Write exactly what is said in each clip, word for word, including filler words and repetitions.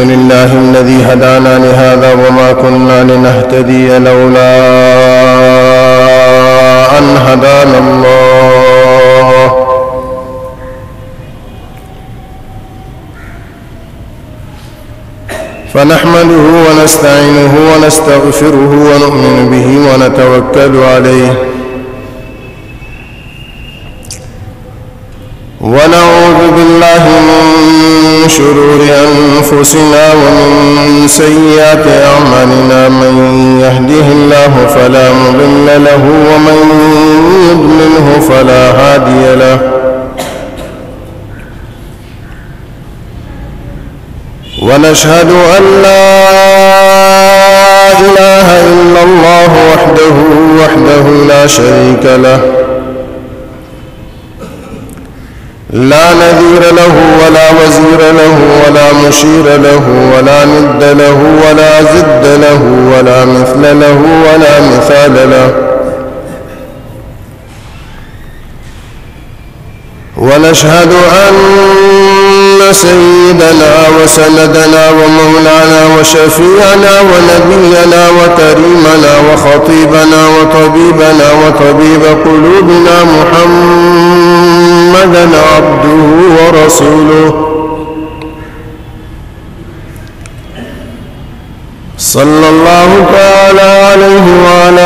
لله الذي هدانا لهذا وما كنا لنهتدي لولا أن هدانا الله فنحمده ونستعينه ونستغفره ونؤمن به ونتوكل عليه ونعوذ بالله من شرور أنفسنا ومن سيئات أعمالنا من يهده الله فلا مضل له ومن يضلله فلا هادي له ونشهد أن لا إله إلا الله وحده وحده لا شريك له لا نذير له ولا وزير له ولا مشير له ولا ند له ولا زد له ولا مثل له ولا مثال له ونشهد أن سيدنا وسندنا ومولانا وشفيعنا ونبينا وكريمنا وخطيبنا وطبيبنا وطبيب قلوبنا محمدا عبده ورسوله صلى الله تعالى عليه وعلى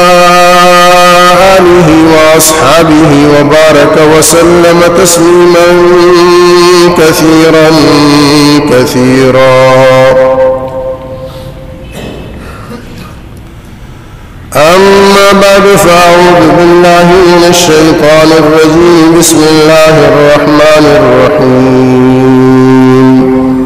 آله وأصحابه وبارك وسلم تسليما كثيرا كثيرا أما بعد فأعوذ بالله من الشيطان الرجيم بسم الله الرحمن الرحيم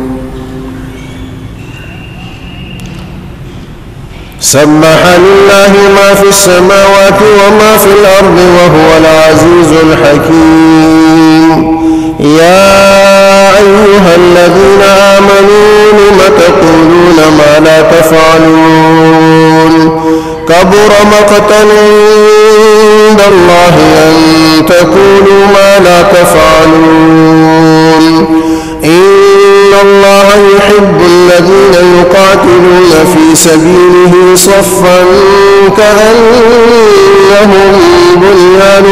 سبح لله ما في السماوات وما في الأرض وهو العزيز الحكيم يا أيها الذين آمنوا لم تقولون ما لا تفعلون كبر مقتا عند الله أن تقولوا ما لا تفعلون إن الله يحب الذين يقاتلون في سبيله صفا كأنهم بنيان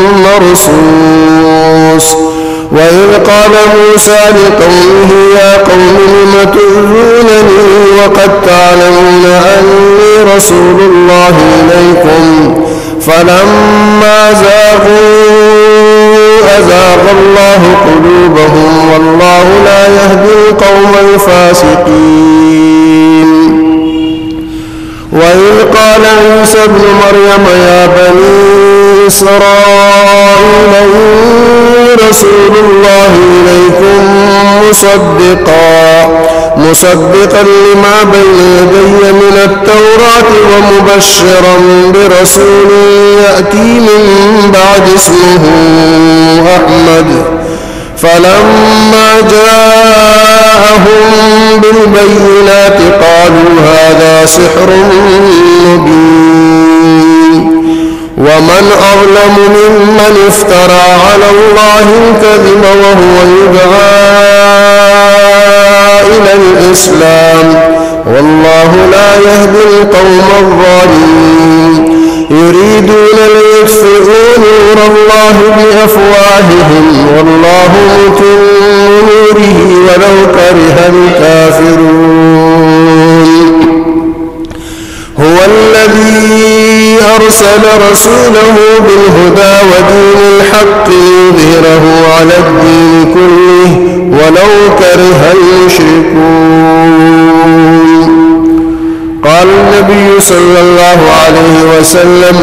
مرصوص وإذ قال موسى لقومه يا قوم لم تؤذونني وقد تعلمون أني رسول الله إليكم فلما زاغوا أزاغ الله قلوبهم والله لا يهدي القوم الفاسقين وإذ قال عيسى ابن مريم يا بني إسرائيل إني رسول الله إليكم مصدقا مصدقا لما بين يدي من التوراة ومبشرا برسول يأتي من بعد اسمه أحمد فلما جاءهم بالبينات قالوا هذا سحر مبين ومن أظلم ممن افترى على الله الكذب وهو يدعى إلى الإسلام والله لا يهدي القوم الظالمين يريدون ليطفئوا نور الله بأفواههم والله متم نوره ولو كره الكافرون هو الذي أرسل رسوله بالهدى ودين الحق ليظهره على الدين كله ولو كره المشركون قال النبي صلى الله عليه وسلم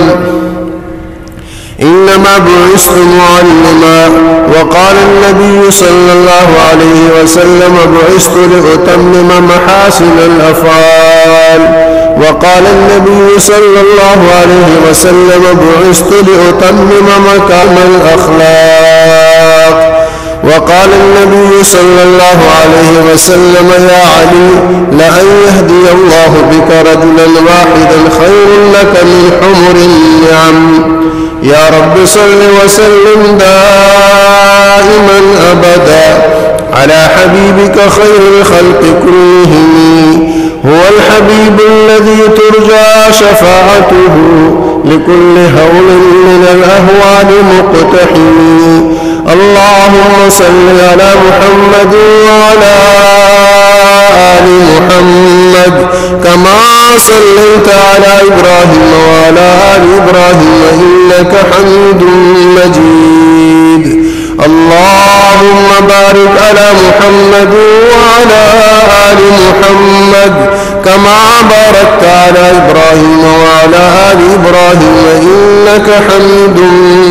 إنما بعثت معلما وقال النبي صلى الله عليه وسلم بعثت لأتمم محاسن الأفعال وقال النبي صلى الله عليه وسلم بعثت لأتمم مكارم الأخلاق وقال النبي صلى الله عليه وسلم يا علي لأن يهدي الله بك رجلا واحدا خير لك من حمر النعم يا رب صل وسلم دائما أبدا على حبيبك خير الخلق كلهم شفاعته لكل هول من الأهوال مقتحم. اللهم صل على محمد وعلى آل محمد كما صليت على إبراهيم وعلى آل إبراهيم إنك حميد مجيد. اللهم بارك على محمد وعلى آل محمد كما باركت على إبراهيم وعلى آل إبراهيم إنك حميد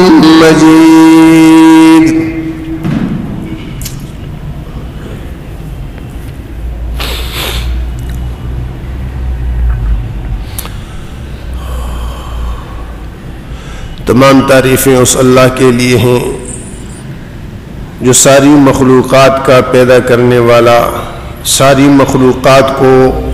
مجيد. تمام تعریفیں اس اللہ کے لیے ہیں جو ساری مخلوقات کا پیدا کرنے والا، ساری مخلوقات کو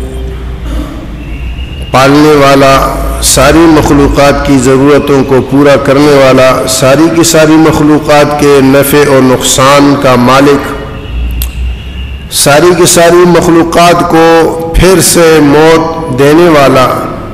پالنے والا، ساری مخلوقات کی ضرورتوں کو پورا کرنے والا، ساری کی ساری مخلوقات کے نفع اور نقصان کا مالک، ساری کی ساری مخلوقات کو پھر سے موت دینے والا،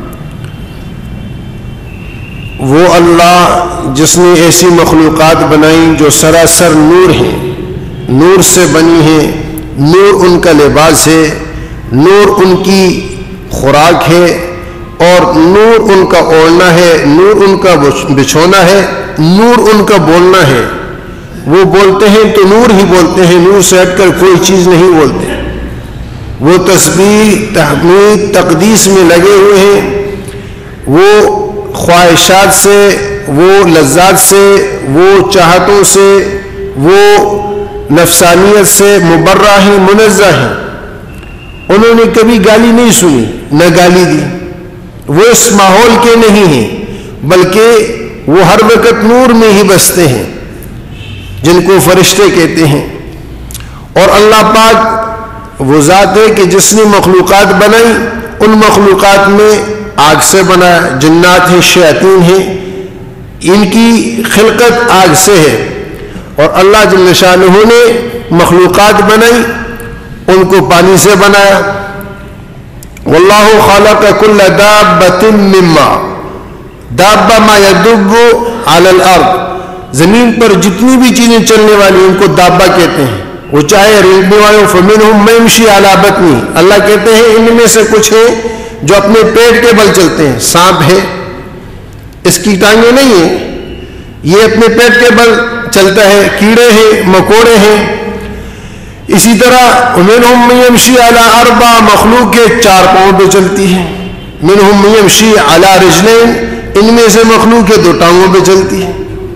وہ اللہ جس نے ایسی مخلوقات بنائیں جو سراسر نور ہیں، نور سے بنی ہیں، نور ان کا لباس ہے، نور ان کی خوراک ہے، اور نور ان کا اوڑھنا ہے، نور ان کا بچھونا ہے، نور ان کا بولنا ہے. وہ بولتے ہیں تو نور ہی بولتے ہیں، نور سے ہٹ کر کوئی چیز نہیں بولتے. وہ تسبیح، تحمید، تقدیس میں لگے ہوئے ہیں. وہ خواہشات سے، وہ لذات سے، وہ چاہتوں سے، وہ نفسانیت سے مبرہ ہیں، منزہ ہیں. انہوں نے کبھی گالی نہیں سنی نہ گالی دی. وہ اس ماحول کے نہیں ہیں، بلکہ وہ ہر وقت نور میں ہی بستے ہیں، جن کو فرشتے کہتے ہیں. اور اللہ پاک وہ ذات ہے کہ جس نے مخلوقات بنائی، ان مخلوقات میں آگ سے بنایا، جنات ہیں، شیاطین ہیں، ان کی خلقت آگ سے ہے. اور اللہ جل شانہ نے مخلوقات بنائی، ان کو پانی سے بنایا. واللہ خلق کل دابۃ من ماء، دابہ ما یدب علی الارض، زمین پر جتنی بھی چیزیں چلنے والی ان کو دابہ کہتے ہیں. وہ چاہے ریڑھنے والوں، فمنہم من یمشی علی بطنہ، اللہ کہتے ہیں ان میں سے کچھ ہیں جو اپنے پیٹ کے بل چلتے ہیں. سانپ ہے، اس کی ٹانگیں نہیں ہیں، یہ اپنے پیٹ کے بل چلتا ہے. کیڑے ہیں، مکوڑے ہیں. اسی طرح منہم من یمشی علی اربع، مخلوق کے چار پاؤں پہ چلتی ہے. منہم من یمشی علی رجلین، ان میں سے مخلوق کے دو ٹانگوں پہ چلتی ہے.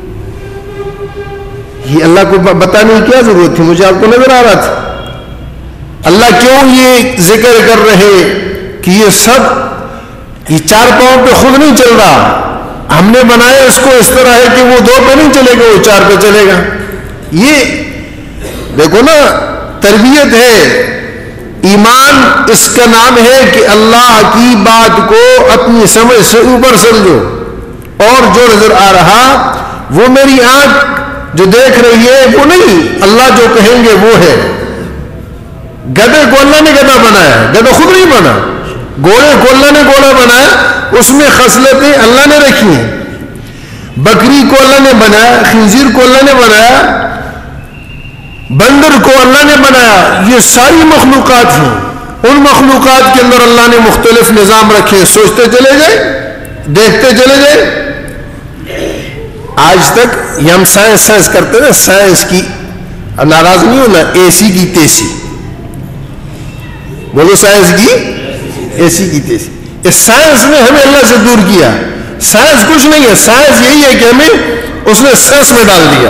یہ اللہ کو بتانے کی کیا ضرورت تھی؟ مجھے آپ کو نظر آ رہا تھا. اللہ کیوں یہ ذکر کر رہے کہ یہ سب یہ چار پاؤں پہ خود نہیں چل رہا، ہم نے بنایا اس کو اس طرح ہے کہ وہ دو پہ نہیں چلے گا، وہ چار پہ چلے گا. یہ دیکھو نا، تربیت ہے. ایمان اس کا نام ہے کہ اللہ کی بات کو اپنی سمجھ سے اوپر سمجھو، اور جو نظر آ رہا وہ میری آنکھ جو دیکھ رہی ہے وہ نہیں، اللہ جو کہیں گے وہ ہے. گدھے کو اللہ نے گدھا بنایا، گدھا خود نہیں بنا. گھوڑے کو اللہ نے گھوڑا بنایا، اس میں خصلتیں اللہ نے رکھی ہیں. بکری کو اللہ نے بنایا، خنزیر کو اللہ نے بنایا، بندر کو اللہ نے بنایا. یہ ساری مخلوقات ہیں. ان مخلوقات کے اندر اللہ نے مختلف نظام رکھے. سوچتے چلے گئے، دیکھتے چلے گئے. آج تک یہ ہم سائنس سائنس کرتے ہیں، سائنس کی ناراض نہیں ہونا، اے سی کی تیسی بولو، سائنس کی اے سی کی تیسی. اس سائنس نے ہمیں اللہ سے دور کیا. سائنس کچھ نہیں ہے، سائنس یہی ہے کہ ہمیں اس نے سینس میں ڈال دیا،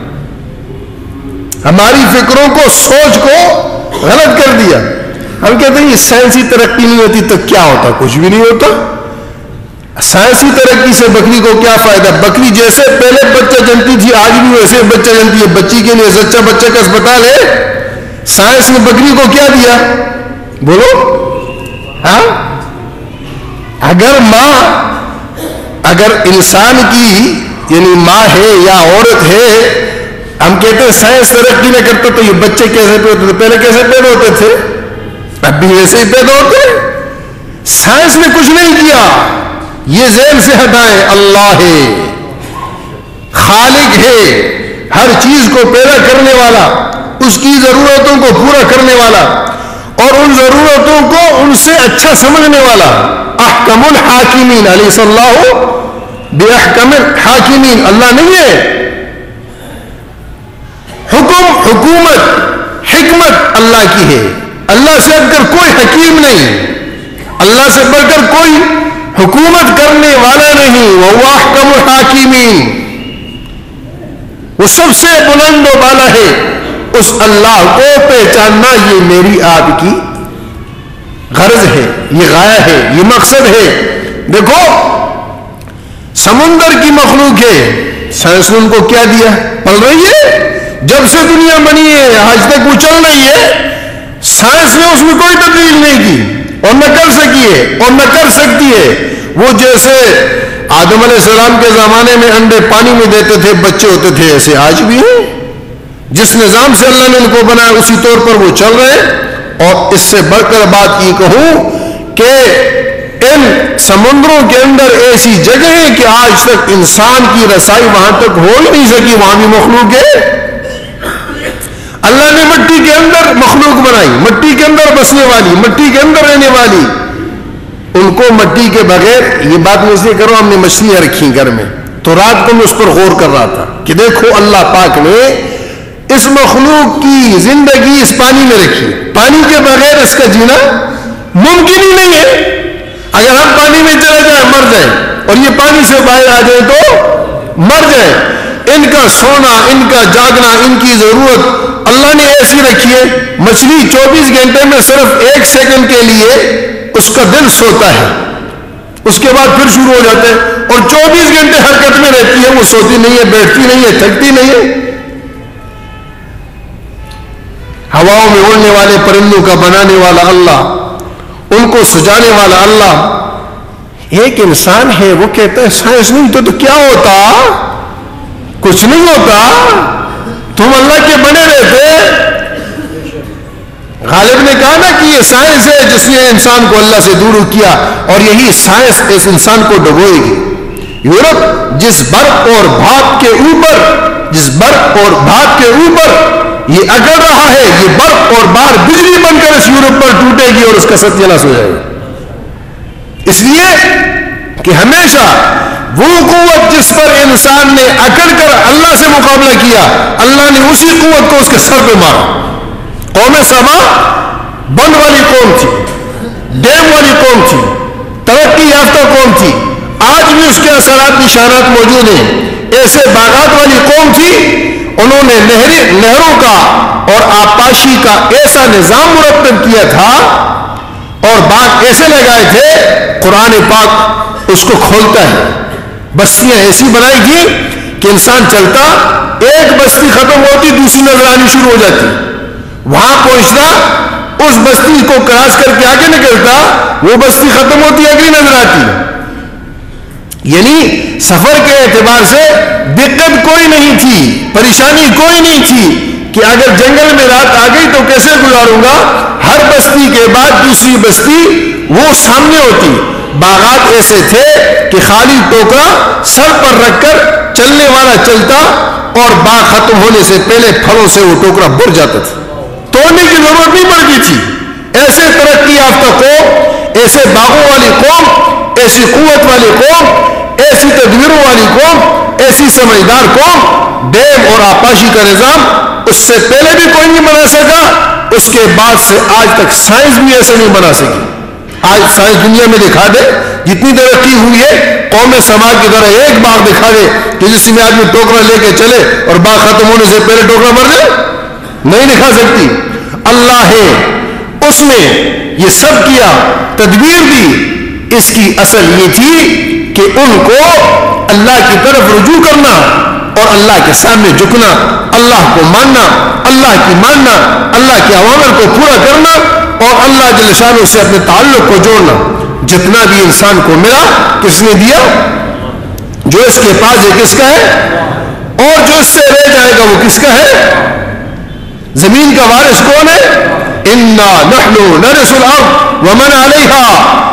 ہماری فکروں کو، سوچ کو غلط کر دیا. ہم کہتے ہیں یہ سائنسی ترقی نہیں ہوتی تو کیا ہوتا؟ کچھ بھی نہیں ہوتا. سائنسی ترقی سے بکری کو کیا فائدہ؟ بکری جیسے پہلے بچہ جنتی تھی آج بھی ویسے بچہ جنتی ہے. بچی کے لیے سچا بچہ کا اسپتال ہے. سائنس نے بکری کو کیا دیا بولو؟ ہاں، اگر ماں اگر انسان کی یعنی ماں ہے یا عورت ہے، ہم کہتے ہیں سائنس ترقی نہ کرتا تو یہ بچے کیسے پیدا ہوتے تھے؟ پہلے کیسے پیدا ہوتے تھے؟ اب بھی ویسے ہی پیدا ہوتے ہیں. سائنس نے کچھ نہیں کیا. یہ ذہن سے ہٹائیں, اللہ ہے, خالق ہے, ہر چیز کو پیدا کرنے والا, اس کی ضرورتوں کو پورا کرنے والا, اور ان ضرورتوں کو ان سے اچھا سمجھنے والا. احکم الحاکمین, علیہ اللہ باحکم الحاکمین, اللہ نہیں ہے. حکم, حکومت, حکمت اللہ کی ہے. اللہ سے بڑھ کر کوئی حکیم نہیں, اللہ سے بڑھ کر کوئی حکومت کرنے والا نہیں. وہ احکم الحاکمین, وہ سب سے بلند و بالا ہے. اس اللہ کو پہچاننا یہ میری آپ کی غرض ہے, یہ غایہ ہے, یہ مقصد ہے. دیکھو سمندر کی مخلوق ہے, سائنس نے ان کو کیا دیا, پل رہی ہے. جب سے دنیا بنی ہے آج تک وہ چل رہی ہے. سائنس نے اس میں کوئی تبدیل نہیں کی اور نہ کر سکی ہے اور نہ کر سکتی ہے. وہ جیسے آدم علیہ السلام کے زمانے میں انڈے پانی میں دیتے تھے, بچے ہوتے تھے, ایسے آج بھی ہیں. جس نظام سے اللہ نے ان کو بنایا اسی طور پر وہ چل رہے ہیں. اور اس سے بڑھ کر بات یہ کہوں کہ ان سمندروں کے اندر ایسی جگہ ہے کہ آج تک انسان کی رسائی وہاں تک ہو ہی نہیں سکی, وہاں بھی مخلوق ہے. اللہ نے مٹی کے اندر مخلوق بنائی, مٹی کے اندر بسنے والی, مٹی کے اندر رہنے والی. ان کو مٹی کے بغیر, یہ بات میں اس لیے کروں, ہم نے مچھلیاں رکھی گھر میں, تو رات کو میں اس پر غور کر رہا تھا کہ دیکھو اللہ پاک نے اس مخلوق کی زندگی اس پانی میں رکھی. پانی کے بغیر اس کا جینا ممکن ہی نہیں ہے. اگر ہم پانی میں چلے جائیں مر جائیں, اور یہ پانی سے باہر آ جائیں تو مر جائیں. ان کا سونا, ان کا جاگنا, ان کی ضرورت اللہ نے ایسی رکھی ہے. مچھلی چوبیس گھنٹے میں صرف ایک سیکنڈ کے لیے اس کا دل سوتا ہے, اس کے بعد پھر شروع ہو جاتا ہے, اور چوبیس گھنٹے حرکت میں رہتی ہے. وہ سوتی نہیں ہے, بیٹھتی نہیں ہے, تھکتی نہیں ہے. ہواؤں میں اڑنے والے پرندوں کا بنانے والا اللہ, ان کو سجانے والا اللہ. ایک انسان ہے وہ کہتا ہے سائنس نہیں تو, تو کیا ہوتا, کچھ نہیں ہوتا, تم اللہ کے بنے رہتے. غالب نے کہا نا کہ یہ سائنس ہے جس نے انسان کو اللہ سے دور کیا, اور یہی سائنس اس انسان کو ڈبوئے گی. یورپ جس برف اور بھاپ کے اوپر, جس برف اور بھاپ کے اوپر یہ اگڑ رہا ہے, یہ برف اور بار بجلی بن کر اس یورپ پر ٹوٹے گی اور اس کا ستیہ ناش ہو جائے گا. اس لیے کہ ہمیشہ وہ قوت جس پر انسان نے اکڑ کر اللہ سے مقابلہ کیا, اللہ نے اسی قوت کو اس کے سر پہ مارا. قوم سبا بند والی قوم تھی, ڈیم والی قوم تھی, ترقی یافتہ قوم تھی, آج بھی اس کے اثرات نشانات موجود ہیں. ایسے باغات والی قوم تھی, انہوں نے نہر نہروں کا اور آبپاشی کا ایسا نظام مرتب کیا تھا اور باغ ایسے لگائے تھے, قرآن پاک اس کو کھولتا ہے. بستیاں ایسی بنائی تھی کہ انسان چلتا, ایک بستی ختم ہوتی دوسری نظر آنی شروع ہو جاتی. وہاں پہنچتا, اس بستی کو کراس کر کے آگے نکلتا, وہ بستی ختم ہوتی اگلی نظر آتی. یعنی سفر کے اعتبار سے دقت کوئی نہیں تھی, پریشانی کوئی نہیں تھی کہ اگر جنگل میں رات آ گئی تو کیسے گزاروں گا. ہر بستی کے بعد دوسری بستی وہ سامنے ہوتی. باغات ایسے تھے کہ خالی ٹوکرا سر پر رکھ کر چلنے والا چلتا, اور باغ ختم ہونے سے پہلے پھلوں سے وہ ٹوکرا بھر جاتا تھا, توڑنے کی ضرورت نہیں پڑتی تھی. ایسے ترقی یافتہ قوم, ایسے باغوں والی قوم, ایسی قوت والی قوم, ایسی تدبیروں والی قوم, ایسی سمجھدار قوم, ڈیم اور آبپاشی کا نظام اس سے پہلے بھی کوئی نہیں بنا سکا, اس کے بعد سے آج تک سائنس بھی ایسے نہیں بنا سکی. آج سائنس دنیا میں دکھا دے جتنی ترقی ہوئی ہے, قوم سماج کی طرح ایک باغ دکھا دے کہ جس میں آدمی ٹوکرا لے کے چلے اور باغ ختم ہونے سے پہلے ٹوکرا مر جائے, نہیں دکھا سکتی. اللہ ہے, اس نے یہ سب کیا, تدبیر دی. اس کی اصل یہ تھی کہ ان کو اللہ کی طرف رجوع کرنا اور اللہ کے سامنے جھکنا, اللہ کو ماننا, اللہ کی ماننا, اللہ کے اوامر کو پورا کرنا, اور اللہ جل شانہ سے اپنے تعلق کو جوڑنا. جتنا بھی انسان کو ملا کس نے دیا, جو اس کے پاس ہے کس کا ہے, اور جو اس سے رہ جائے گا وہ کس کا ہے. زمین کا وارث کون ہے؟ انا نحن نرث الارض ومن علیہا,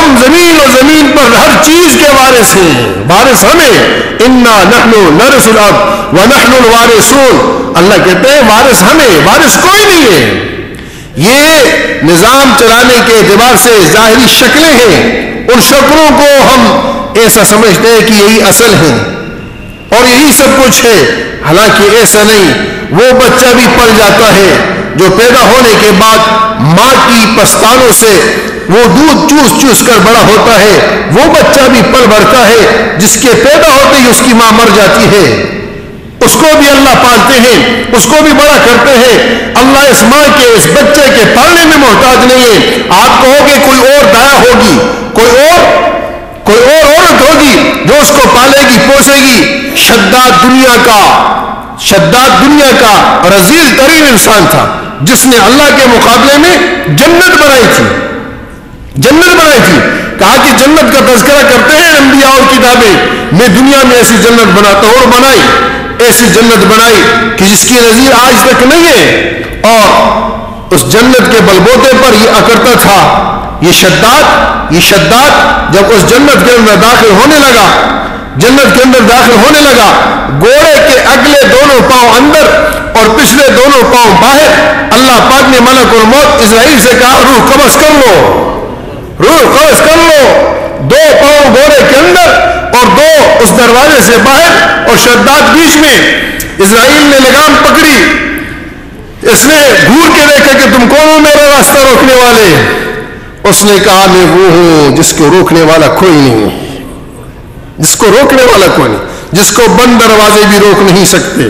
ہم زمین و زمین پر ہر چیز کے وارث ہیں، وارث ہمیں، انا نحن نرث الارض ونحن الوارثون، اللہ کہتے ہیں وارث ہمیں، وارث کوئی نہیں ہے۔ یہ نظام چلانے کے اعتبار سے ظاہری شکلیں ہیں، ان شکلوں کو ہم ایسا سمجھتے ہیں کہ یہی اصل ہے اور یہی سب کچھ ہے، حالانکہ ایسا نہیں۔ وہ بچہ بھی پل جاتا ہے جو پیدا ہونے کے بعد ماں کی پستانوں سے وہ دودھ چوس چوس کر بڑا ہوتا ہے، وہ بچہ بھی پل بھرتا ہے جس کے پیدا ہوتے ہی اس کی ماں مر جاتی ہے، اس کو بھی اللہ پالتے ہیں، اس کو بھی بڑا کرتے ہیں۔ اللہ اس ماں کے اس بچے کے پالنے میں محتاج نہیں ہے۔ آپ کہو گے کوئی اور دایا ہوگی، کوئی اور کوئی اور عورت ہوگی جو اس کو پالے گی پوسے گی۔ شداد دنیا کا شداد دنیا کا رذیل ترین انسان تھا جس نے اللہ کے مقابلے میں جنت بنائی تھی، جنت بنائی تھی۔ کہا کہ جنت کا تذکرہ کرتے ہیں انبیاء اور کتابیں، میں دنیا میں ایسی جنت بناتا ہوں، اور بنائی، ایسی جنت بنائی کہ جس کی نظیر آج تک نہیں ہے، اور اس جنت کے بلبوتے پر یہ اکڑتا تھا۔ یہ شداد یہ شداد جب اس جنت کے اندر داخل ہونے لگا جنت کے اندر داخل ہونے لگا گھوڑے کے اگلے دونوں پاؤں اندر اور پچھلے دونوں پاؤں باہر، اللہ پاک نے ملک الموت اسرائیل سے کہا روح قبض کر لو، روح قبض کر لو۔ دو پاؤں گھوڑے کے اندر اور دو اس دروازے سے باہر، اور شداد بیچ میں۔ اسرائیل نے لگام پکڑی، اس نے گھور کے دیکھا کہ تم کون ہو میرا راستہ روکنے والے؟ اس نے کہا میں وہ ہوں جس کو روکنے والا کوئی نہیں، جس کو روکنے والا کوئی نہیں، جس کو بند دروازے بھی روک نہیں سکتے،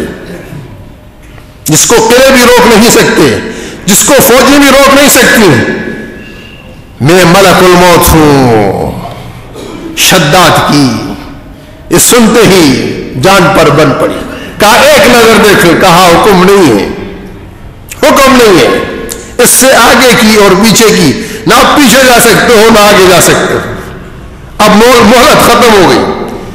جس کو قلعے بھی روک نہیں سکتے، جس کو فوجی بھی روک نہیں سکتی، میں ملک الموت ہوں۔ شداد کی یہ سنتے ہی جان پر بن پڑی، کہا ایک نظر دیکھو، کہا حکم نہیں ہے، حکم نہیں ہے، اس سے آگے کی اور پیچھے کی، نہ آپ پیچھے جا سکتے ہو نہ آگے جا سکتے ہو، اب مہلت ختم ہو گئی۔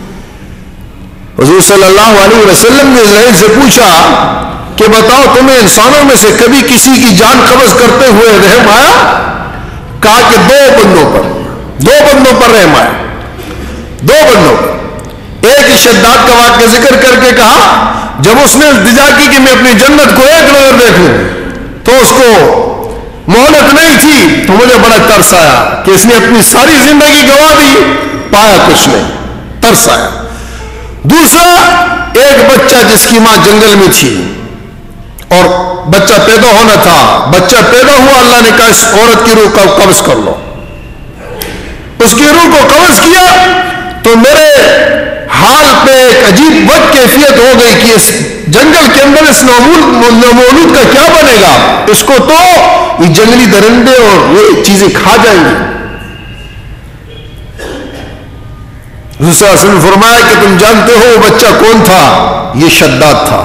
حضور صلی اللہ علیہ وسلم نے اسرائیل سے پوچھا کہ بتاؤ تمہیں انسانوں میں سے کبھی کسی کی جان قبض کرتے ہوئے رحم آیا؟ کہا کہ دو بندوں پر دو بندوں پر رحم آیا، دو بندوں پر۔ ایک ہی شداد کا واقعہ ذکر کر کے کہا جب اس نے التجا کی کہ میں اپنی جنت کو ایک نظر دیکھوں تو اس کو مہلت نہیں تھی، تو مجھے بڑا ترس آیا کہ اس نے اپنی ساری زندگی گنوا دی، پایا کچھ نہیں، ترس آیا۔ دوسرا ایک بچہ جس کی ماں جنگل میں تھی اور بچہ پیدا ہونا تھا، بچہ پیدا ہوا، اللہ نے کہا اس عورت کی روح کو قبض کر لو، اس کی روح کو قبض کیا تو میرے حال پہ ایک عجیب بد کیفیت ہو گئی کہ اس جنگل کے اندر اس نومولود کا کیا بنے گا، اس کو تو یہ جنگلی درندے اور یہ چیزیں کھا جائیں گی۔ حضور صلی اللہ علیہ وسلم نے فرمایا کہ تم جانتے ہو وہ بچہ کون تھا؟ یہ شداد تھا۔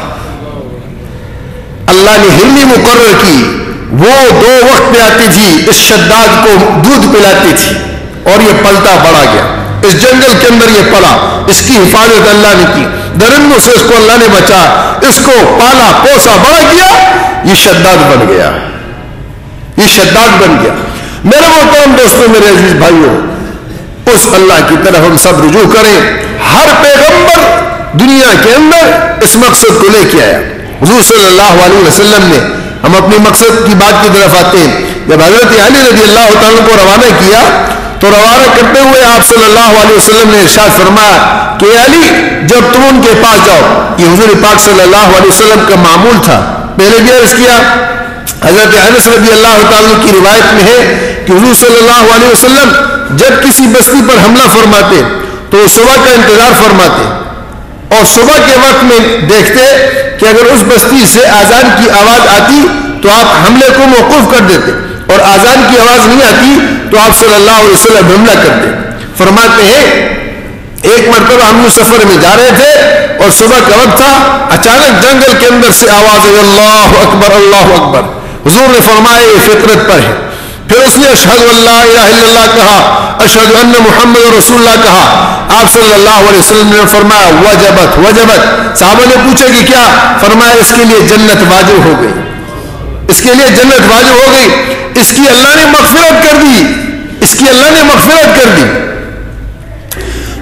اللہ نے ہلمی مقرر کی، وہ دو وقت پہ آتی تھی، اس شداد کو دودھ پلاتی تھی اور یہ پلتا بڑا گیا، اس جنگل کے اندر یہ پلا، اس کی حفاظت اللہ نے کی، درندوں سے اس کو اللہ نے بچا، اس کو پالا پوسا بڑا کیا، یہ شداد بن گیا، یہ شداد بن گیا۔ میرے محترم دوستوں، میرے عزیز بھائیوں، اس اللہ کی طرف ہم سب رجوع کریں۔ ہر پیغمبر دنیا کے اندر اس مقصد کو لے کے آیا۔ حضور صلی اللہ علیہ وسلم نے، ہم اپنی مقصد کی بات کی طرف آتے ہیں، جب حضرت علی رضی اللہ تعالیٰ کو روانہ کیا تو روانہ کرتے ہوئے آپ صلی اللہ علیہ وسلم نے ارشاد فرمایا کہ علی جب تم ان کے پاس جاؤ، یہ حضور پاک صلی اللہ علیہ وسلم کا معمول تھا۔ پہلے بھی عرض کیا، حضرت انس رضی اللہ تعالیٰ کی روایت میں ہے کہ حضور صلی اللہ علیہ وسلم جب کسی بستی پر حملہ فرماتے تو صبح کا انتظار فرماتے اور صبح کے وقت میں دیکھتے کہ اگر اس بستی سے اذان کی آواز آتی تو آپ حملے کو موقوف کر دیتے، اور اذان کی آواز نہیں آتی تو آپ صلی اللہ علیہ وسلم حملہ کرتے۔ فرماتے ہیں ایک مرتبہ ہم لوگ سفر میں جا رہے تھے اور صبح کا وقت تھا، اچانک جنگل کے اندر سے آواز ہے اللہ اکبر اللہ اکبر۔ حضور نے فرمایا یہ فطرت پر ہے۔ پھر اس نے اشہد اللہ الہ الا اللہ کہا، اشہد ان محمد رسول اللہ کہا۔ آپ صلی اللہ علیہ وسلم نے فرمایا وجبت وجبت۔ صحابہ نے پوچھا کہ کیا؟ فرمایا اس کے لیے جنت واجب ہو گئی، اس کے لیے جنت واجب ہو گئی، اس کی اللہ نے مغفرت کر دی، اس کی اللہ نے مغفرت کر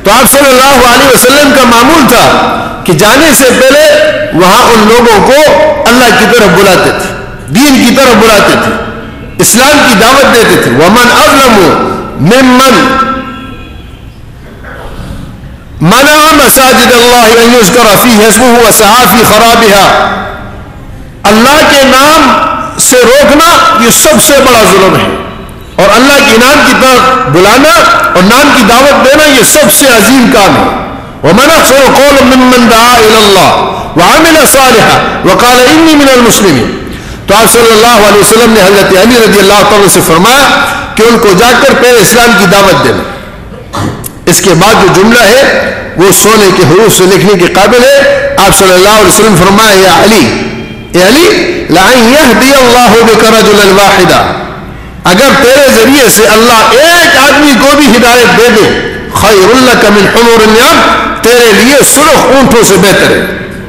تو آپ صلی اللہ علیہ وسلم کا معمول تھا کہ جانے سے پہلے وہاں ان لوگوں کو اللہ کی طرف بلاتے تھے, دین کی طرف بلاتے تھے, اسلام کی دعوت دیتے تھے. ومن اظلم ممن منع مساجد اللہ ان یذکر فیہ اسمہ وسعی فی خرابها, اللہ کے نام سے روکنا یہ سب سے بڑا ظلم ہے, اور اللہ کے نام کی طرف بلانا اور نام کی دعوت دینا یہ سب سے عظیم کام ہے. ومن احسن قولا ممن دعا الی اللہ وعمل صالحا وقال انی من المسلمین. تو آپ صلی اللہ علیہ وسلم نے حضرت علی رضی اللہ تعالیٰ سے فرمایا کہ ان کو جا کر پہلے اسلام کی دعوت دینا. اس کے بعد جو جملہ ہے وہ سونے کے حروف سے لکھنے کے قابل ہے. آپ صلی اللہ علیہ وسلم فرمایا یا علی اے علی لَأَن يَهْدِيَ اللَّهُ بِكَ رَجُلًا وَاحِدًا, اگر تیرے ذریعے سے اللہ ایک آدمی کو بھی ہدایت دے دے, خَيْرٌ لَكَ مِنْ حُمُرِ النِّعَمِ, تیرے لیے سرخ اونٹوں سے بہتر ہے.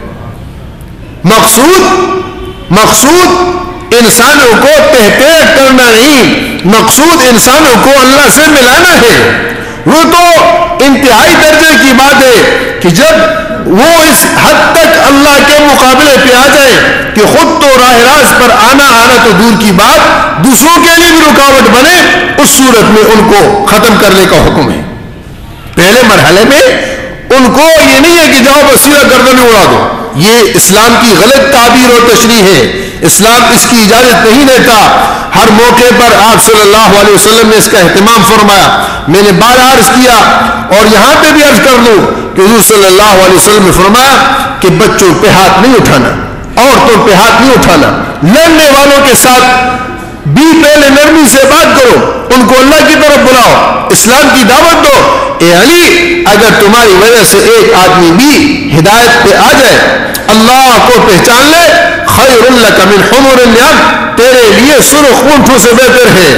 مقصود مقصود انسانوں کو تحقیق کرنا نہیں, مقصود انسانوں کو اللہ سے ملانا ہے. وہ تو انتہائی درجے کی بات ہے کہ جب وہ اس حد تک اللہ کے مقابلے پہ آ جائے کہ خود تو راہ راست پر آنا آنا تو دور کی بات, دوسروں کے لیے بھی رکاوٹ بنے, اس صورت میں ان کو ختم کرنے کا حکم ہے. پہلے مرحلے میں ان کو یہ نہیں ہے کہ جاؤ بس سیدھا گردن اڑا دو, یہ اسلام کی غلط تعبیر اور تشریح ہے. اسلام اس کی اجازت نہیں دیتا. ہر موقع پر آپ صلی اللہ علیہ وسلم نے اس کا اہتمام فرمایا. میں نے بار عرض کیا اور یہاں پہ بھی عرض کر لوں کہ حضور صلی اللہ علیہ وسلم نے فرمایا کہ بچوں پہ ہاتھ نہیں اٹھانا, عورتوں پہ ہاتھ نہیں اٹھانا, لڑنے والوں کے ساتھ بھی پہلے نرمی سے بات کرو, ان کو اللہ کی طرف بلاؤ, اسلام کی دعوت دو. اے علی اگر تمہاری وجہ سے ایک آدمی بھی ہدایت پہ آ جائے, اللہ کو پہچان لے, خیر لک من حمر النعم, تیرے لیے سرخ اونٹوں سے بہتر ہے.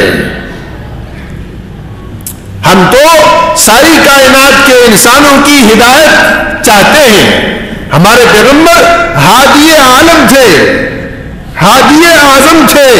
ہم تو ساری کائنات کے انسانوں کی ہدایت چاہتے ہیں. ہمارے پیغمبر ہادی عالم تھے, ہادی اعظم تھے,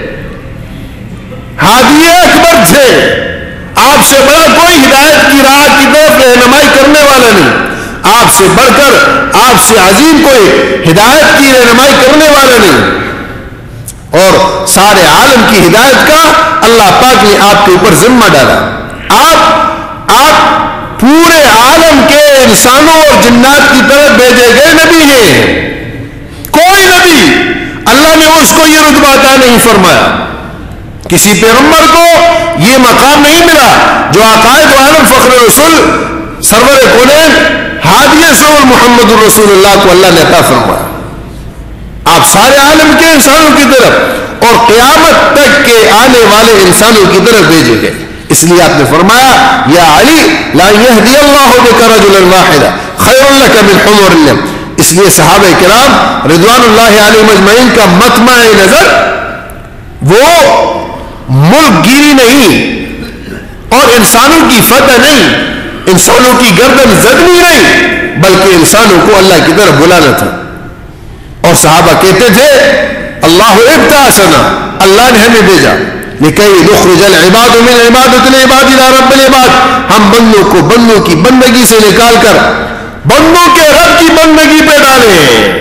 ہادی اکبر تھے. آپ سے بڑا کوئی ہدایت کی راہ کی طرف رہنمائی کرنے والا نہیں. آپ سے بڑھ کر, آپ سے عظیم کوئی ہدایت کی رہنمائی کرنے والا نہیں. اور سارے عالم کی ہدایت کا اللہ پاک نے آپ کے اوپر ذمہ ڈالا. آپ آپ پورے عالم کے انسانوں اور جنات کی طرف بھیجے گئے نبی ہیں. کوئی نبی اللہ نے اس کو یہ رتبہ عطا نہیں فرمایا. کسی پیغمبر کو یہ مقام نہیں ملا جو عقائد و عالم فخر رسول سرور کونین ہادی شعور محمد الرسول اللہ کو اللہ نے عطا فرمایا. آپ سارے عالم کے انسانوں کی طرف اور قیامت تک کے آنے والے انسانوں کی طرف بھیجے گئے. اس لیے آپ نے فرمایا یا علی لا یہدی اللہ بک رجلا واحدا خیر لک من حمر النعم. اس لیے صحابہ کرام رضوان اللہ علیہم اجمعین کا مطمع نظر وہ ملک گیری نہیں اور انسانوں کی فتح نہیں, انسانوں کی گردن زدنی نہیں, بلکہ انسانوں کو اللہ کی طرف بلانا تھا. اور صحابہ کہتے تھے اللہ ابتعثنا, اللہ نے ہمیں بھیجا لکی نخرج العباد من عبادت العباد الى رب العباد, ہم بندوں کو بندوں کی بندگی سے نکال کر بندوں کے رب کی بندگی پہ ڈالیں,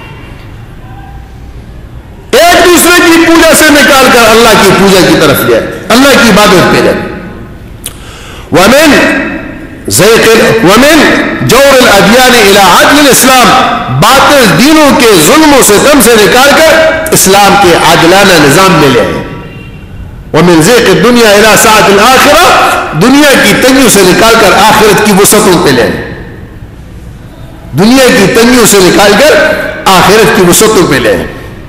ایک دوسرے کی پوجا سے نکال کر اللہ کی پوجا کی طرف لے, اللہ کی عبادت پہ جائے. ومن زیق ومن جور الادیان الى عدل الاسلام, باطل دینوں کے ظلم و ستم سے نکال کر اسلام کے عادلانہ نظام میں لے آئے. ومن زیق الدنیا الى سعة الاخرہ, دنیا کی تنگیوں سے نکال کر آخرت کی وسعتوں پہ لے آئے. دنیا کی تنگیوں سے نکال کر آخرت کی وسعتوں پہ لے آئے.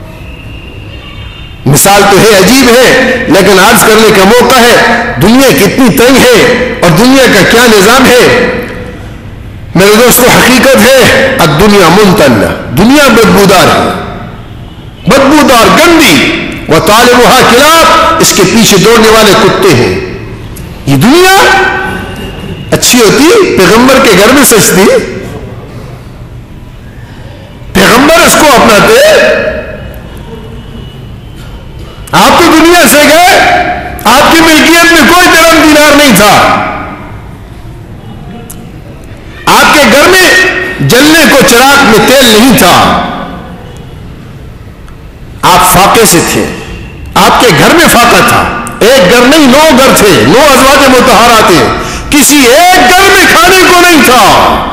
مثال تو ہے عجیب ہے لیکن عرض کرنے کا موقع ہے. دنیا کتنی تنگ ہے اور دنیا کا کیا نظام ہے میرے دوستو. حقیقت ہے الدنیا منتنہ, دنیا بدبودار ہے, بدبودار گندی. وطالبها کلاب, اس کے پیچھے دوڑنے والے کتے ہیں. یہ دنیا اچھی ہوتی پیغمبر کے گھر میں سجتی, پیغمبر اس کو اپناتے. آپ تو دنیا سے گئے, آپ کی ملکیت میں کوئی درہم دینار نہیں تھا, جلنے کو چراغ میں تیل نہیں تھا. آپ فاقے سے تھے, آپ کے گھر میں فاقہ تھا. ایک گھر نہیں, نو گھر تھے, نو ازواج مطہرات تھے, کسی ایک گھر میں کھانے کو نہیں تھا.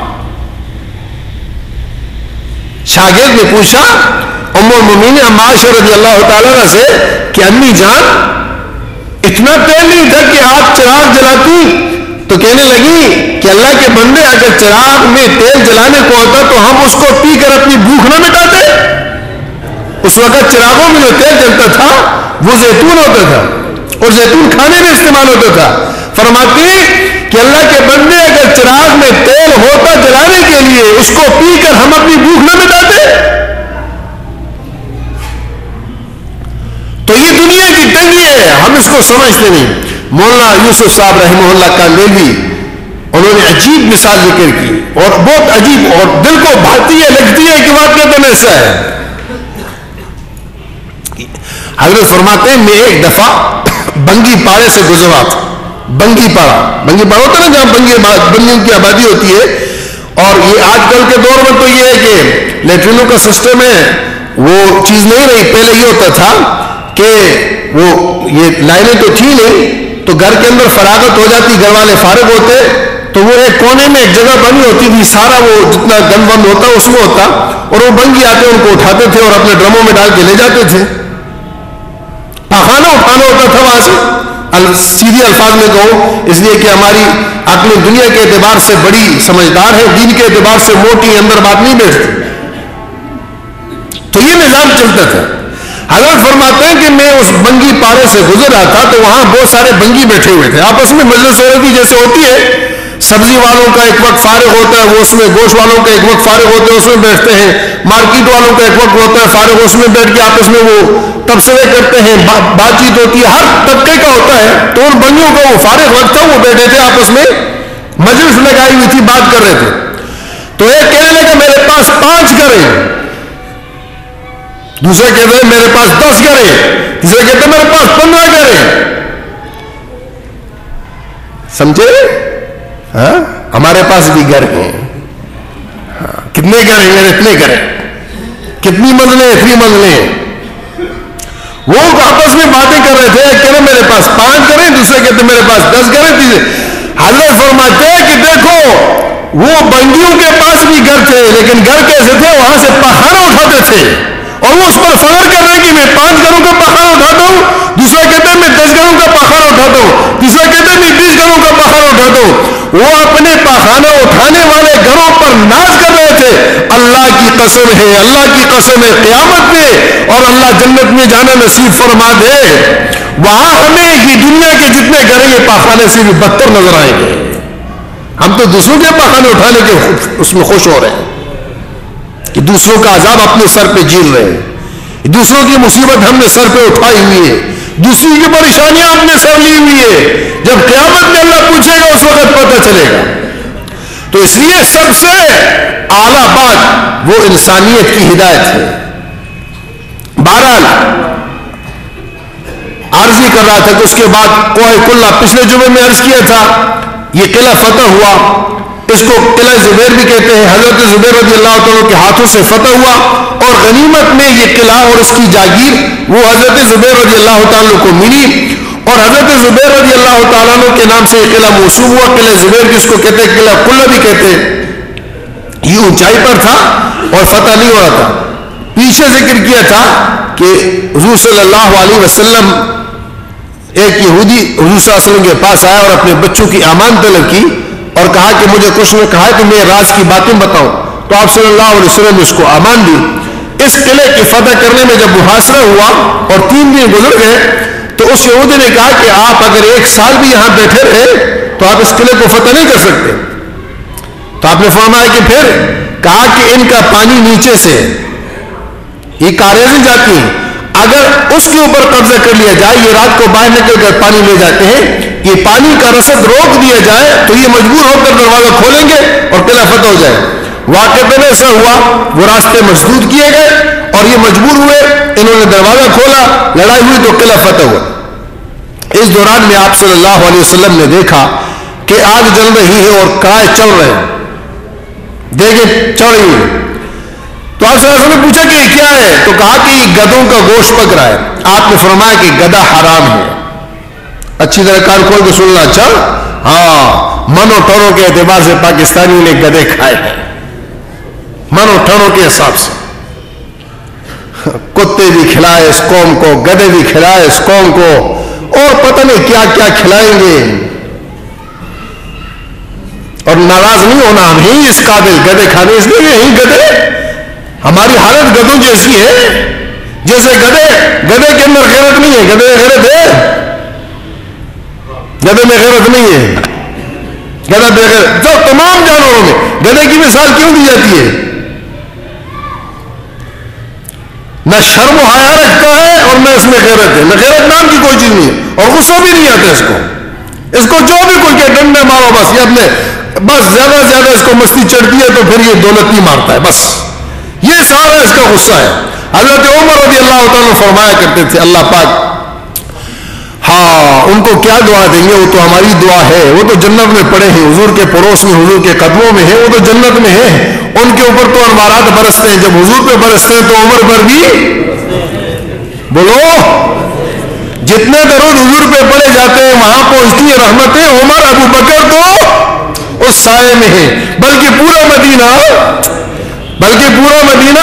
شاگرد نے پوچھا ام المؤمنین اما عائشہ رضی اللہ تعالیٰ عنہ سے کہ امی جان اتنا تیل نہیں تھا کہ آپ چراغ جلاتی؟ تو کہنے لگی کہ اللہ کے بندے, اگر چراغ میں تیل جلانے کو ہوتا تو ہم اس کو پی کر اپنی بھوک نہ مٹاتے. اس وقت چراغوں میں جو تیل جلتا تھا وہ زیتون ہوتا تھا, اور زیتون کھانے میں استعمال ہوتا تھا. فرماتے ہیں کہ اللہ کے بندے اگر چراغ میں تیل ہوتا جلانے کے لیے, اس کو پی کر ہم اپنی بھوک نہ مٹاتے. تو یہ دنیا کی تنگی ہے, ہم اس کو سمجھتے نہیں. مولانا یوسف صاحب رحمہ اللہ کاندھلوی, انہوں نے عجیب مثال ذکر کی, اور بہت عجیب, اور دل کو بھاتی ہے, لگتی ہے کہ واقعہ تو ایسا ہے. حضرت فرماتے ہیں میں ایک دفعہ بنگی پاڑے سے گزرا تھا. بنگی پاڑا, بنگی پاڑا ہوتا ہے نا جہاں بنگی بنگیوں کی آبادی ہوتی ہے. اور یہ آج کل کے دور میں تو یہ ہے کہ لیٹرینوں کا سسٹم ہے, وہ چیز نہیں رہی. پہلے یہ ہوتا تھا کہ وہ یہ لائنیں تو تھی نہیں, تو گھر کے اندر فراغت ہو جاتی, گھر والے فارغ ہوتے تو وہ ایک کونے میں ایک جگہ بنی ہوتی تھی, سارا وہ جتنا گند بند ہوتا اس میں ہوتا, اور وہ بنگی آتے ان کو اٹھاتے تھے اور اپنے ڈرموں میں ڈال کے لے جاتے تھے. پاخانہ اٹھانا ہوتا تھا وہاں سے. سیدھے الفاظ میں کہو, اس لیے کہ ہماری عقل دنیا کے اعتبار سے بڑی سمجھدار ہے, دین کے اعتبار سے موٹی, اندر بات نہیں بیٹھتی. تو یہ نظام چلتا تھا. حضرت فرماتے ہیں کہ میں اس بنگی پارے سے گزر رہا تھا تو وہاں بہت سارے بنگی بیٹھے ہوئے تھے, آپس میں مجلس ہو رہی تھی جیسے ہوتی ہے. سبزی والوں کا ایک وقت فارغ ہوتا ہے, وہ اس میں, گوشت والوں کا ایک وقت فارغ ہوتا ہے, اس میں بیٹھتے ہیں. مارکیٹ والوں کا ایک وقت ہوتا ہے فارغ, اس میں بیٹھ کے آپس میں وہ تبصرے کرتے ہیں, بات چیت ہوتی ہے, ہر طبقے کا ہوتا ہے. تو ان بنگیوں کا وہ فارغ وقت تھا, وہ بیٹھے تھے آپس میں, مجلس لگائی ہوئی تھی, بات کر رہے تھے. تو ایک کہنے لگا میرے پاس پانچ گھر ہیں, دوسرے کہتے ہیں میرے پاس دس گھر ہیں, تیسرے کہتے ہیں میرے پاس پندرہ گھر ہیں. سمجھے؟ ہاں, ہمارے پاس بھی گھر ہیں. ہاں, کتنے گھر ہیں؟ میرے اتنے گھر ہیں. کتنی منزلیں؟ اتنی منزلیں. وہ آپس میں باتیں کر رہے تھے, ایک کہتے میرے پاس پانچ گھر ہیں, دوسرے کہتے میرے پاس دس گھر ہیں, تیسرے. حضرت فرماتے ہیں کہ دیکھو وہ بنگیوں کے پاس بھی گھر تھے, لیکن گھر کیسے تھے؟ وہاں سے پخانا اٹھاتے تھے, اور وہ اس پر فخر کر رہے ہیں کہ میں پانچ گھروں کا پخانا اٹھاتا ہوں, دوسرا کہتے ہیں میں دس گھروں کا پخانا اٹھاتا ہوں, تیسرا کہتے ہیں میں بیس گھروں کا پخانا اٹھاتا ہوں. وہ اپنے پخانا اٹھانے والے گھروں پر ناز کر رہے تھے. اللہ کی قسم ہے, اللہ کی قسم ہے, قیامت میں اور اللہ جنت میں جانا نصیب فرما دے, وہاں ہمیں یہ دنیا کے جتنے گھر ہیں یہ پخانے سے بھی بدتر نظر آئیں گے. ہم تو دوسروں کے پخانے اٹھانے کے اس میں خوش ہو رہے ہیں کہ دوسروں کا عذاب اپنے سر پہ جھیل رہے ہیں, دوسروں کی مصیبت ہم نے سر پہ اٹھائی ہوئی ہے, دوسری کی پریشانیاں ہم نے سر لی ہوئی ہے. جب قیامت میں اللہ پوچھے گا اس وقت پتہ چلے گا. تو اس لیے سب سے اعلیٰ بات وہ انسانیت کی ہدایت ہے. بہرحال عرض ہی کر رہا تھا کہ اس کے بعد کوہ کلہ, پچھلے جمعے میں عرض کیا تھا, یہ قلعہ فتح ہوا. اس کو قلعہ زبیر بھی کہتے ہیں. حضرت زبیر رضی اللہ تعالیٰ کے ہاتھوں سے فتح ہوا, اور غنیمت میں یہ قلعہ اور اس کی جاگیر وہ حضرت زبیر رضی اللہ تعالیٰ کو ملی, اور حضرت زبیر رضی اللہ تعالیٰ کے نام سے یہ قلعہ موصوف ہوا. قلعہ زبیر جس کو کہتے ہیں, قلعہ قلہ بھی کہتے ہیں. یہ اونچائی پر تھا اور فتح نہیں ہو رہا تھا. پیچھے ذکر کیا تھا کہ حضور صلی اللہ علیہ وسلم, ایک یہودی حضور صلی اللہ علیہ وسلم کے پاس آیا اور اپنے بچوں کی امان طلب کی, اور کہا کہ مجھے کچھ نے کہا کہ میں راز کی باتیں بتاؤں. تو آپ صلی اللہ علیہ وسلم نے اس کو امان دی. اس قلعے کی فتح کرنے میں جب محاصرہ ہوا اور تین دن گزر گئے, تو اس یہودی نے کہا کہ آپ اگر ایک سال بھی یہاں بیٹھے رہے تو آپ اس قلعے کو فتح نہیں کر سکتے. تو آپ نے فرمایا کہ پھر, کہا کہ ان کا پانی نیچے سے, یہ کاریزیں جاتی ہیں, اگر اس کے اوپر قبضہ کر لیا جائے, یہ رات کو باہر نکل کر پانی لے جاتے ہیں, یہ پانی کا رسد روک دیا جائے تو یہ مجبور ہو کر دروازہ کھولیں گے اور قلعہ فتح ہو جائے. واقعہ ایسا ہوا, وہ راستے مسدود کیے گئے اور یہ مجبور ہوئے, انہوں نے دروازہ کھولا, لڑائی ہوئی تو قلعہ فتح ہوا. اس دوران میں آپ صلی اللہ علیہ وسلم نے دیکھا کہ آگ جل رہی ہے اور کرائے چل رہے ہیں. دیگیں چڑھی ہوئی. تو آپ صلی اللہ علیہ وسلم نے پوچھا کہ یہ کیا ہے؟ تو کہا کہ یہ گدوں کا گوشت پک رہا ہے. آپ نے فرمایا کہ گدا حرام ہے. اچھی طرح کان کھول کے سننا. اچھا ہاں، من و ٹھڑوں کے اعتبار سے پاکستانیوں نے گدے کھائے ہیں، من و ٹھڑوں کے حساب سے. کتے بھی کھلائے اس قوم کو، گدے بھی کھلائے اس قوم کو، اور پتہ نہیں کیا کیا کھلائیں گے. اور ناراض نہیں ہونا، ہم ہی اس قابل گدے کھانے، اس لیے یہی گدے، ہماری حالت گدوں جیسی ہے جیسے گدے. گدے کے اندر غیرت نہیں ہے. گدے میں غیرت ہے؟ گدے میں غیرت نہیں ہے. گدے بے غیرت. جو تمام جانوروں میں گدے کی مثال کیوں دی جاتی ہے؟ نہ شرم و حیا رکھتا ہے اور نہ اس میں غیرت ہے. نہ غیرت نام کی کوئی چیز نہیں ہے، اور غصہ بھی نہیں آتا اس کو. اس کو جو بھی کوئی کہ ڈنڈے مارو بس، یہ اپنے بس زیادہ زیادہ اس کو مستی چڑھتی ہے تو پھر یہ دولتی مارتا ہے، بس یہ سارا اس کا غصہ ہے. حضرت عمر رضی اللہ تعالیٰ فرمایا کرتے تھے اللہ پاک ہاں ان کو کیا دعا دیں گے، وہ تو ہماری دعا ہے، وہ تو جنت میں پڑے ہیں، حضور کے پڑوس میں، حضور کے قدموں میں ہیں، وہ تو جنت میں ہیں. ان کے اوپر تو انوارات برستے ہیں، جب حضور پہ برستے ہیں تو عمر پر بھی بولو جتنے درود حضور پہ پڑے جاتے ہیں وہاں پہنچتی ہے رحمتیں. عمر ابو بکر تو اس سائے میں ہے، بلکہ پورا مدینہ بلکہ پورا مدینہ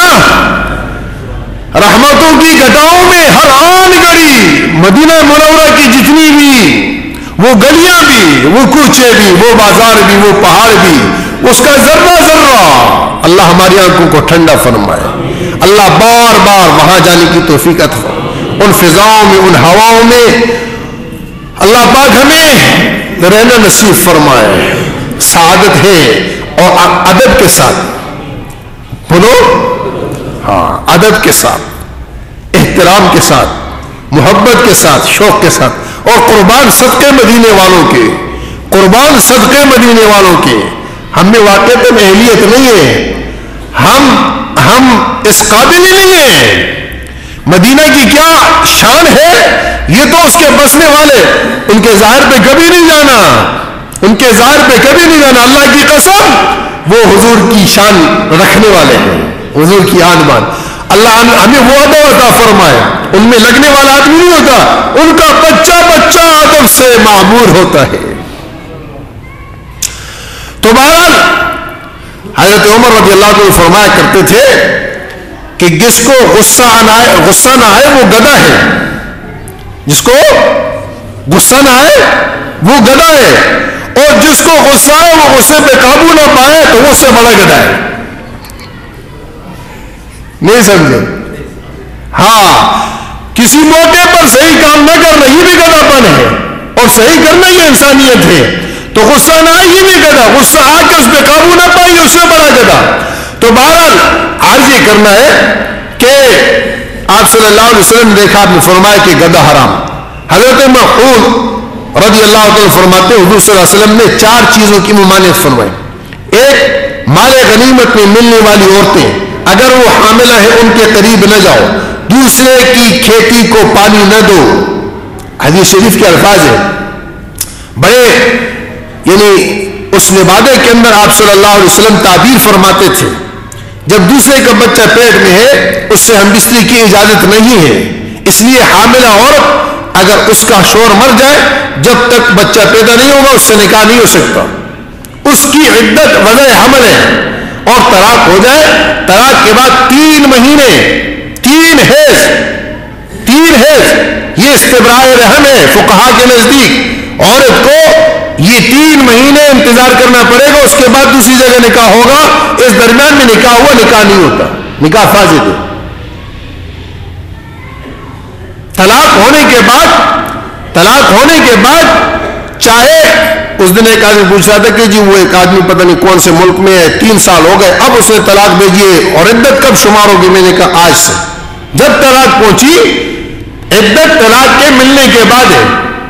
رحمتوں کی گھٹاؤں میں ہر آن گڑی. مدینہ منورہ کی جتنی بھی وہ گلیاں بھی، وہ کوچے بھی، وہ بازار بھی، وہ پہاڑ بھی، اس کا ذرہ ذرہ اللہ ہماری آنکھوں کو ٹھنڈا فرمائے. اللہ بار بار وہاں جانے کی توفیق عطا فرمائے. ان فضاؤں میں، ان ہواؤں میں اللہ پاک ہمیں رہنا نصیب فرمائے. سعادت ہے. اور ادب کے ساتھ بولو ہاں، ادب کے ساتھ، احترام کے ساتھ، محبت کے ساتھ، شوق کے ساتھ. اور قربان صدقے مدینے والوں کے، قربان صدقے مدینے والوں کے. ہم میں واقعات میں اہلیت نہیں ہے، ہم ہم اس قابل ہی نہیں ہیں. مدینہ کی کیا شان ہے، یہ تو اس کے بسنے والے، ان کے ظاہر پہ کبھی نہیں جانا، ان کے ظاہر پہ کبھی نہیں جانا. اللہ کی قسم وہ حضور کی شان رکھنے والے ہیں، حضور کی آن بان. اللہ ہمیں وہ ادب عطا فرمائے. ان میں لگنے والا آدمی نہیں ہوتا، ان کا بچہ بچہ ادب سے معمور ہوتا ہے. تو بہرحال حضرت عمر رضی اللہ عنہ فرمایا کرتے تھے کہ جس کو غصہ نہ آئے غصہ نہ آئے وہ گدھا ہے، جس کو غصہ نہ آئے وہ گدھا ہے، اور جس کو غصہ آئے وہ غصے پہ قابو نہ پائے تو وہ اس سے بڑا گدھا ہے. نہیں سمجھے؟ ہاں، کسی موقع پر صحیح کام نہ کرنا یہ بھی گدھا پن ہے، اور صحیح کرنا یہ انسانیت ہے. تو غصہ نہ آئے یہ بھی گدھا، غصہ آ کے اس پہ قابو نہ پائے اس سے بڑا گدھا. تو بہرحال عرض یہ کرنا ہے کہ آپ صلی اللہ علیہ وسلم نے دیکھا، آپ نے فرمایا کہ گدھا حرام. حضرت مسعود رضی اللہ عنہ فرماتے حضور صلی اللہ علیہ وسلم نے چار چیزوں کی ممانعت فرمائی. ایک، مال غنیمت میں ملنے والی عورتیں اگر وہ حاملہ ہیں ان کے قریب نہ جاؤ. دوسرے کی کھیتی کو پانی نہ دو. حدیث شریف کے الفاظ ہیں بڑے، یعنی اس لبادے کے اندر آپ صلی اللہ علیہ وسلم تعبیر فرماتے تھے جب دوسرے کا بچہ پیٹ میں ہے اس سے ہم بستری کی اجازت نہیں ہے. اس لیے حاملہ عورت اگر اس کا شوہر مر جائے جب تک بچہ پیدا نہیں ہوگا اس سے نکاح نہیں ہو سکتا. اس کی عدت وضع حمل ہے، اور طلاق ہو جائے طلاق کے بعد تین مہینے تین حیض تین حیض یہ استبراء رحم ہے. فقہا کے نزدیک عورت کو یہ تین مہینے انتظار کرنا پڑے گا، اس کے بعد دوسری جگہ نکاح ہوگا. اس درمیان میں نکاح ہوا نکاح نہیں ہوتا، نکاح فاسد ہے. طلاق ہونے کے بعد طلاق ہونے کے بعد چاہے اس دن ایک آدمی پوچھ رہا تھا کہ جی وہ ایک آدمی پتہ نہیں کون سے ملک میں ہے، تین سال ہو گئے اب اس نے طلاق بھیجی ہے اور عدت کب شمار ہوگی؟ میں نے کہا آج سے. جب طلاق پہنچی عدت طلاق کے ملنے کے بعد ہے،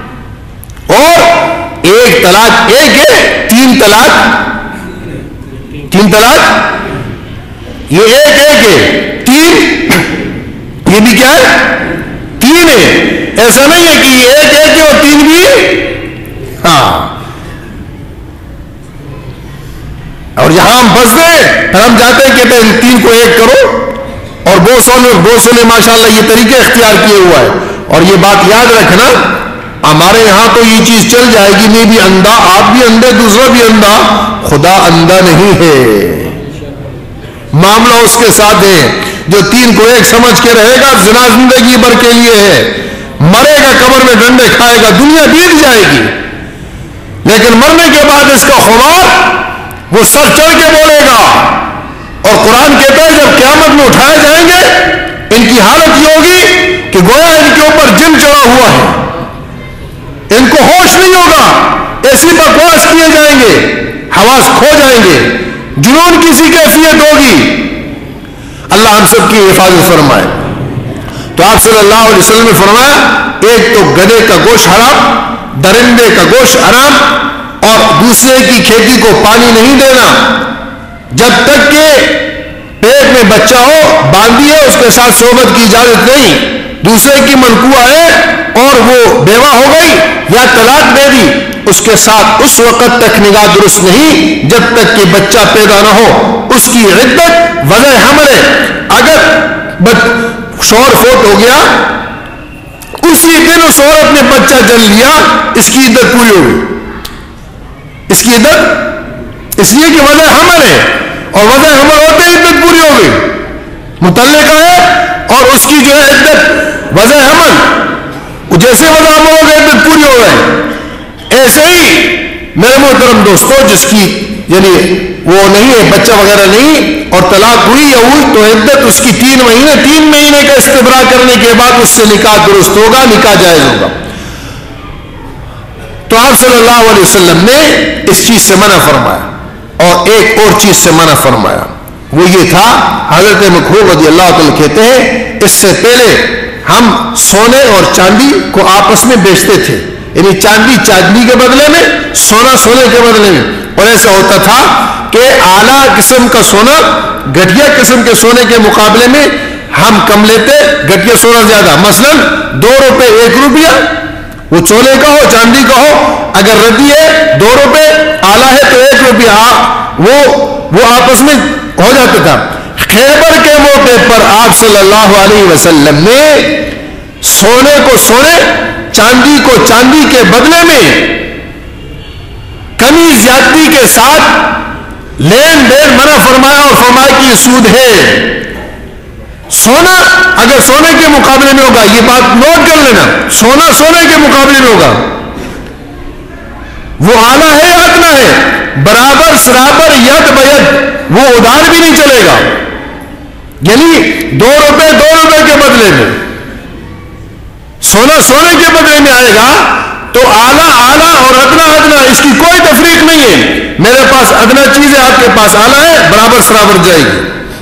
اور ایک طلاق ایک ہے، تین طلاق تین طلاق یہ ایک ایک ہے، تین یہ بھی کیا ہے؟ تین ہے. ایسا نہیں ہے کہ یہ ایک ایک ہے اور تین بھی. ہاں، اور یہاں ہم پھنس گئے پھر ہم جاتے ہیں کہتے ہیں ان تین کو ایک کرو، اور بوسوں نے بوسوں نے ماشاءاللہ یہ طریقہ اختیار کیے ہوا ہے. اور یہ بات یاد رکھنا، ہمارے یہاں تو یہ چیز چل جائے گی، میں بھی اندھا، آپ بھی اندھے، دوسرا بھی اندھا. خدا اندھا نہیں ہے، معاملہ اس کے ساتھ ہے جو تین کو ایک سمجھ کے رہے گا. زنا زندگی بھر کے لیے ہے، مرے گا قبر میں ڈنڈے کھائے گا، دنیا بیت جائے گی، لیکن مرنے کے بعد اس کا خمار وہ سر چڑھ کے بولے گا. اور قرآن کہتا ہے جب قیامت میں اٹھائے جائیں گے ان کی حالت یہ ہوگی کہ گویا ان کے اوپر جن چڑھا ہوا ہے، ان کو ہوش نہیں ہوگا، ایسی بکواس کیے جائیں گے، حواس کھو جائیں گے، جنون کسی کیفیت ہوگی. اللہ ہم سب کی حفاظت فرمائے. تو آپ صلی اللہ علیہ وسلم نے فرمایا ایک تو گدھے کا گوشت حرام، درندے کا گوشت حرام، اور دوسرے کی کھیتی کو پانی نہیں دینا جب تک کہ پیٹ میں بچہ ہو، باندھی ہے، اس کے ساتھ صحبت کی اجازت نہیں. دوسرے کی منقوہ ہے اور وہ بیوہ ہو گئی یا طلاق دے دی، اس کے ساتھ اس وقت تک نگاہ درست نہیں جب تک کہ بچہ پیدا نہ ہو. اس کی عدت وضع حمل ہے. اگر شوہر فوت ہو گیا اسی دن اس عورت نے بچہ جن لیا، اس کی عدت پوری ہوگی. اس کی عدت اس لیے کہ وضع حمل ہے، اور وضع حمل ہوتے ہی عدت پوری ہوگی. متعلقہ ہے اور اس کی جو ہے عدت وضع حمل، جیسے وضع حمل ہو گئے عدت پوری ہو گئے. ایسے ہی میرے محترم دوستو جس کی یعنی وہ نہیں ہے، بچہ وغیرہ نہیں، اور طلاق ہوئی یا ہوئی تو عدت اس کی تین مہینے تین مہینے کا استبراء کرنے کے بعد اس سے نکاح درست ہوگا، نکاح جائز ہوگا. تو آپ صلی اللہ علیہ وسلم نے اس چیز سے منع فرمایا. اور ایک اور چیز سے منع فرمایا، وہ یہ تھا، حضرت مکحول رضی اللہ تعالیٰ کہتے ہیں اس سے پہلے ہم سونے اور چاندی کو آپس میں بیچتے تھے، یعنی چاندی چاندی کے بدلے میں، سونا سونے کے بدلے میں. اور ایسا ہوتا تھا کہ اعلیٰ قسم کا سونا گھٹیا قسم کے سونے کے مقابلے میں ہم کم لیتے، گھٹیا سونا زیادہ. مثلا دو روپے ایک روپیہ، وہ چولے کا ہو چاندی کا ہو، اگر ردی ہے دو روپے، اعلیٰ ہے تو ایک روپیہ، وہ وہ آپس میں ہو جاتا تھا. خیبر کے موقع پر آپ صلی اللہ علیہ وسلم نے سونے کو سونے، چاندی کو چاندی کے بدلے میں کمی زیادتی کے ساتھ لین دین منع فرمایا، اور فرمایا کہ یہ سود ہے. سونا اگر سونے کے مقابلے میں ہوگا، یہ بات نوٹ کر لینا، سونا سونے کے مقابلے میں ہوگا، وہ اعلیٰ ہے یا ادنا ہے، برابر سرابر ید بید، وہ ادھار بھی نہیں چلے گا. یعنی دو روپے دو روپے کے بدلے میں سونا سونے کے بدلے میں آئے گا تو اعلیٰ اعلیٰ اور ادنا ادنا، اس کی کوئی تفریق نہیں ہے. میرے پاس ادنا چیز ہے، آپ کے پاس اعلیٰ ہے، برابر سرابر جائے گی.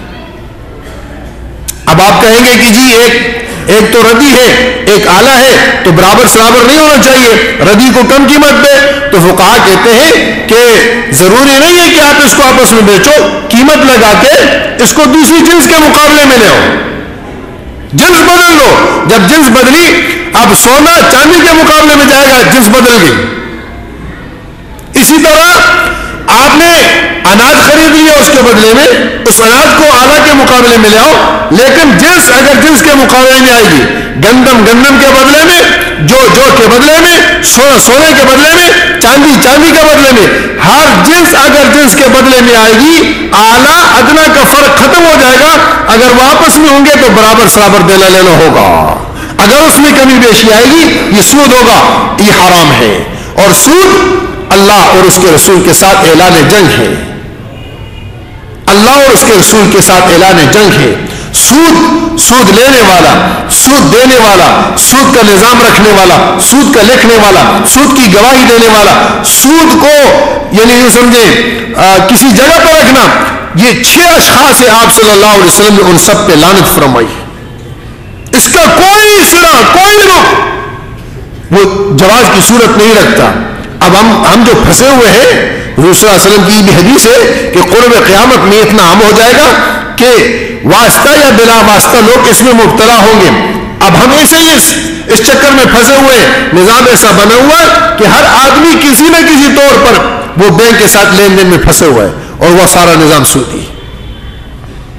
اب آپ کہیں گے کہ جی ایک ایک تو ردی ہے ایک اعلیٰ ہے تو برابر سرابر نہیں ہونا چاہیے، ردی کو کم قیمت دے. تو فقہا کہتے ہیں کہ ضروری نہیں ہے کہ آپ اس کو آپس میں بیچو، قیمت لگا کے اس کو دوسری جنس کے مقابلے میں لے آؤ، جنس بدل لو. جب جنس بدلی، اب سونا چاندی کے مقابلے میں جائے گا، جنس بدل گئی. اسی طرح آپ نے اناج خرید لیا، اس کے بدلے میں اس اناج کو اعلیٰ کے مقابلے میں لے آؤ، لیکن جنس اگر جنس کے مقابلے میں آئے گی، گندم گندم کے بدلے میں، جو جو کے بدلے میں، سونا سونے کے بدلے میں، چاندی چاندی کے بدلے میں، ہر جنس اگر جنس کے بدلے میں آئے گی، اعلیٰ ادنا کا فرق ختم ہو جائے گا. اگر وہ آپس میں ہوں گے تو برابر سرابر دینا لینا ہوگا. اگر اس میں کمی بیشی آئے گی یہ سود ہوگا، یہ حرام ہے. اور سود اللہ اور اس کے رسول کے ساتھ اعلان جنگ ہے، اللہ اور اس کے رسول کے ساتھ اعلان جنگ ہے. سود سود لینے والا، سود دینے والا، سود کا نظام رکھنے والا، سود کا لکھنے والا، سود کی گواہی دینے والا، سود کو یعنی یہ سمجھے کسی جگہ پر رکھنا، یہ چھ اشخاص ہیں آپ صلی اللہ علیہ وسلم نے ان سب پہ لعنت فرمائی. اس کا کوئی سرا کوئی رخ وہ جواز کی صورت نہیں رکھتا. اب ہم ہم جو پھنسے ہوئے ہیں، حضور صلی اللہ علیہ وسلم کی بھی حدیث ہے کہ قرب قیامت میں اتنا عام ہو جائے گا کہ واسطہ یا بلا واسطہ لوگ اس میں مبتلا ہوں گے. اب ہم ایسے ہی اس, اس چکر میں پھنسے ہوئے ہیں. نظام ایسا بنا ہوا ہے کہ ہر آدمی کسی نہ کسی طور پر وہ بینک کے ساتھ لین دین میں پھنسے ہوا ہے، اور وہ سارا نظام سودی.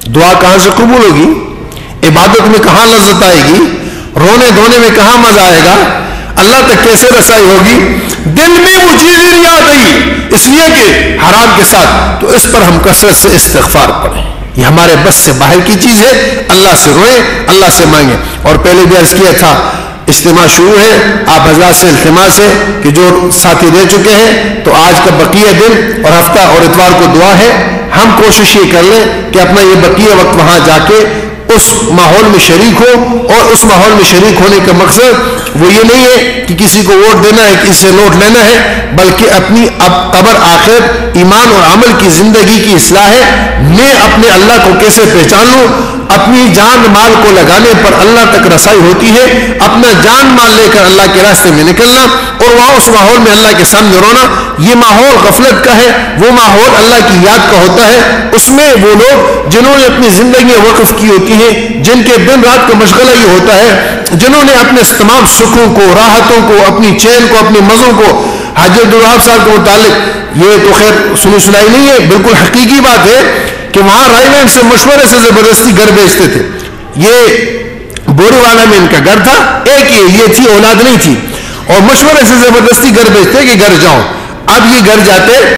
دعا کہاں سے قبول ہوگی؟ عبادت میں کہاں لذت آئے گی؟ رونے دھونے میں کہاں مزہ آئے گا؟ اللہ تک کیسے رسائی ہوگی؟ دل میں وہ چیزیں نہیں آ گئی اس لیے کہ حرام کے ساتھ، تو اس پر ہم کثرت سے استغفار پڑھیں. یہ ہمارے بس سے باہر کی چیز ہے. اللہ سے روئیں، اللہ سے مانگیں. اور پہلے بھی عرض کیا تھا اجتماع شروع ہے، آپ حضرات سے التماس ہے کہ جو ساتھی رہ چکے ہیں تو آج کا بقیہ دن اور ہفتہ اور اتوار کو دعا ہے، ہم کوشش یہ کر لیں کہ اپنا یہ بقیہ وقت وہاں جا کے اس ماحول میں شریک ہو. اور اس ماحول میں شریک ہونے کا مقصد وہ یہ نہیں ہے کہ کسی کو ووٹ دینا ہے، کسی سے نوٹ لینا ہے، بلکہ اپنی اب قبر آخرت ایمان اور عمل کی زندگی کی اصلاح ہے. میں اپنے اللہ کو کیسے پہچان لوں؟ اپنی جان مال کو لگانے پر اللہ تک رسائی ہوتی ہے. اپنا جان مال لے کر اللہ کے راستے میں نکلنا اور وہاں اس ماحول میں اللہ کے سامنے رونا، یہ ماحول غفلت کا ہے. وہ ماحول اللہ کی یاد کا ہوتا ہے. اس میں وہ لوگ جنہوں نے اپنی زندگی وقف کی ہوتی ہیں، جن کے دن رات کا مشغلہ یہ ہوتا ہے، جنہوں نے اپنے تمام سکھوں کو، راحتوں کو، اپنی چین کو، اپنے مزوں کو، حاجی عبدالوہاب صاحب کے متعلق یہ تو خیر سنی سنائی نہیں ہے، بالکل حقیقی بات ہے کہ وہاں رائے لینڈ سے مشورے سے زبردستی گھر بیچتے تھے. یہ بوری والا میں ان کا گھر تھا، ایک ہی یہ تھی، اولاد نہیں تھی، اور مشورے سے زبردستی گھر بیچتے کہ گھر جاؤ. اب یہ گھر جاتے